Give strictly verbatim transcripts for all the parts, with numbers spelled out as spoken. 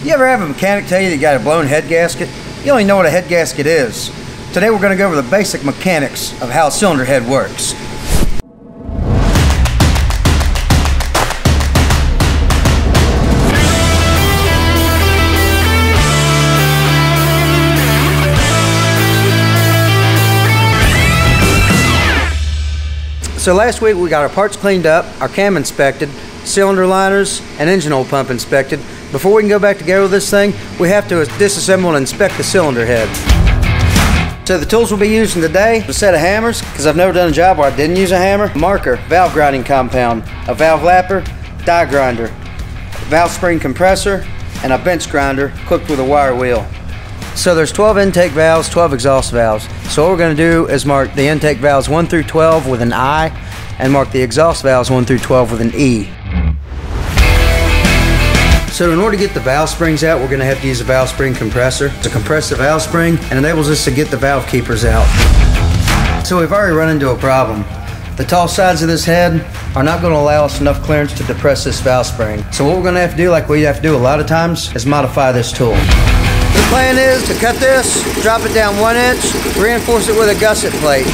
You ever have a mechanic tell you that you got a blown head gasket? You don't even know what a head gasket is. Today we're going to go over the basic mechanics of how a cylinder head works. So last week we got our parts cleaned up, our cam inspected, cylinder liners, and engine oil pump inspected. Before we can go back together with this thing, we have to disassemble and inspect the cylinder head. So the tools we'll be using today, a set of hammers, because I've never done a job where I didn't use a hammer, a marker, valve grinding compound, a valve lapper, die grinder, valve spring compressor, and a bench grinder cooked with a wire wheel. So there's twelve intake valves, twelve exhaust valves. So what we're going to do is mark the intake valves one through twelve with an I, and mark the exhaust valves one through twelve with an E. So in order to get the valve springs out, we're going to have to use a valve spring compressor to compress the valve spring and enables us to get the valve keepers out. So we've already run into a problem. The tall sides of this head are not going to allow us enough clearance to depress this valve spring. So what we're going to have to do, like we have to do a lot of times, is modify this tool. The plan is to cut this, drop it down one inch, reinforce it with a gusset plate.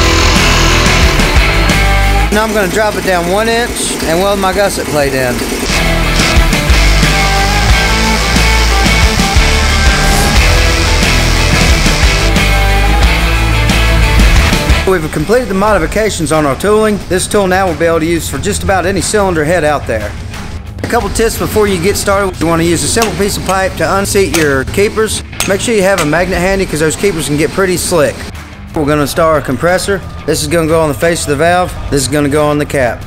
Now I'm going to drop it down one inch and weld my gusset plate in. We've completed the modifications on our tooling. This tool now will be able to use for just about any cylinder head out there. A couple tips before you get started. You want to use a simple piece of pipe to unseat your keepers. Make sure you have a magnet handy because those keepers can get pretty slick. We're going to install our compressor. This is going to go on the face of the valve. This is going to go on the cap.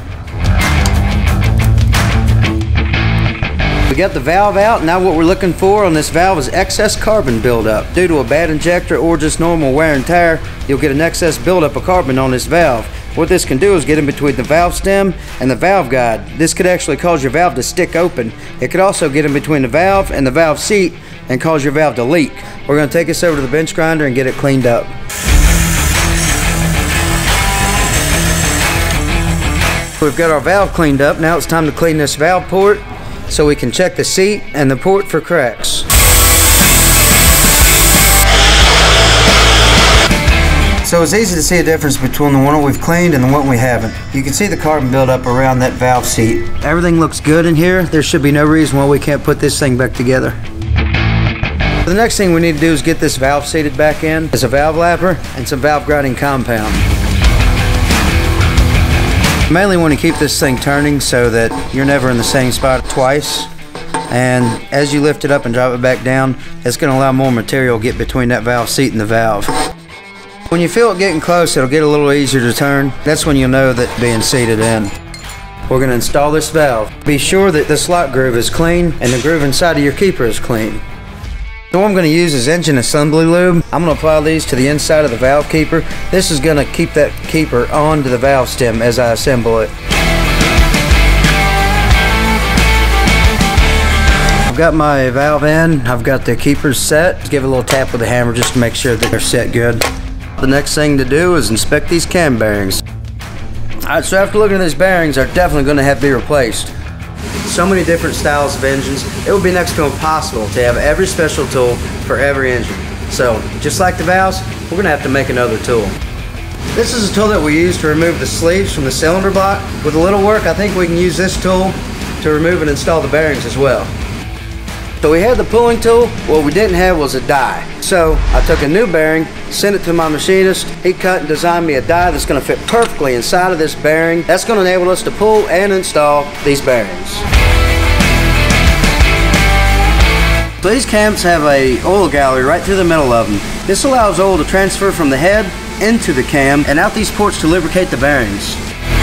We got the valve out. Now what we're looking for on this valve is excess carbon buildup. Due to a bad injector or just normal wear and tear, you'll get an excess buildup of carbon on this valve. What this can do is get in between the valve stem and the valve guide. This could actually cause your valve to stick open. It could also get in between the valve and the valve seat and cause your valve to leak. We're going to take this over to the bench grinder and get it cleaned up. We've got our valve cleaned up. Now it's time to clean this valve port so we can check the seat and the port for cracks. So it's easy to see a difference between the one we've cleaned and the one we haven't. You can see the carbon buildup around that valve seat. Everything looks good in here. There should be no reason why we can't put this thing back together. The next thing we need to do is get this valve seated back in. There's a valve lapper and some valve grinding compound. You mainly want to keep this thing turning so that you're never in the same spot twice. And as you lift it up and drop it back down, it's going to allow more material to get between that valve seat and the valve. When you feel it getting close, it'll get a little easier to turn. That's when you'll know that it's being seated in. We're going to install this valve. Be sure that the slot groove is clean and the groove inside of your keeper is clean. So what I'm going to use is engine assembly lube. I'm going to apply these to the inside of the valve keeper. This is going to keep that keeper onto the valve stem as I assemble it. I've got my valve in. I've got the keepers set. Just give it a little tap with the hammer just to make sure that they're set good. The next thing to do is inspect these cam bearings. Alright, so after looking at these bearings, they're definitely going to have to be replaced. So many different styles of engines, it would be next to impossible to have every special tool for every engine. So, just like the valves, we're going to have to make another tool. This is a tool that we use to remove the sleeves from the cylinder block. With a little work, I think we can use this tool to remove and install the bearings as well. So we had the pulling tool. What we didn't have was a die. So I took a new bearing, sent it to my machinist. He cut and designed me a die that's going to fit perfectly inside of this bearing. That's going to enable us to pull and install these bearings. So these cams have a oil gallery right through the middle of them. This allows oil to transfer from the head into the cam and out these ports to lubricate the bearings.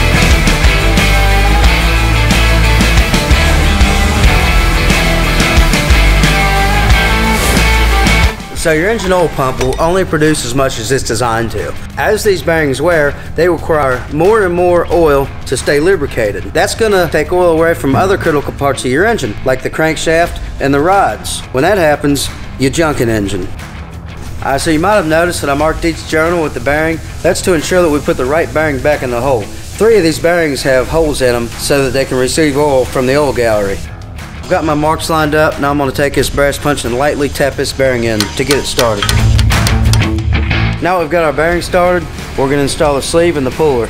So your engine oil pump will only produce as much as it's designed to. As these bearings wear, they require more and more oil to stay lubricated. That's going to take oil away from other critical parts of your engine, like the crankshaft and the rods. When that happens, you junk an engine. Uh, so you might have noticed that I marked each journal with the bearing. That's to ensure that we put the right bearing back in the hole. Three of these bearings have holes in them so that they can receive oil from the oil gallery. Got my marks lined up. Now I'm going to take this brass punch and lightly tap this bearing in to get it started. Now we've got our bearing started, we're going to install the sleeve and the puller.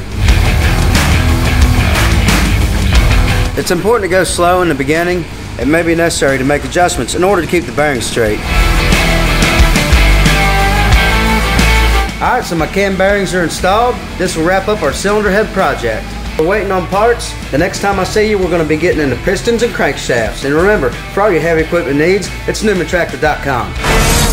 It's important to go slow in the beginning. It may be necessary to make adjustments in order to keep the bearing straight. Alright, so my cam bearings are installed. This will wrap up our cylinder head project. We're waiting on parts. The next time I see you, we're going to be getting into pistons and crankshafts. And remember, for all your heavy equipment needs, it's newman tractor dot com.